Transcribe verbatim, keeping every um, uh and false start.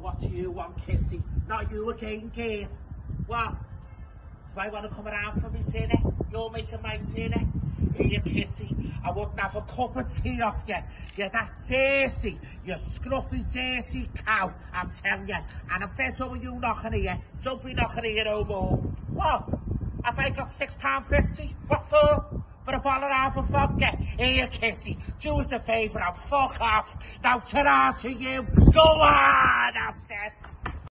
what do you want, Kissy? Not you again, girl. What? Do I want to come around for me, sinner? You're making my sinner. Here, Kissy, I wouldn't have a cup of tea off you. You're that Jersey, you scruffy Jersey cow, I'm telling you. And I'm fed up with you knocking here. Don't be knocking here no more. What? Have I got six pounds fifty? What for? For a bottle of half of vodka? Here, Kissy, do us a favour and fuck off. Now, ta-ra to you. Go on, I said.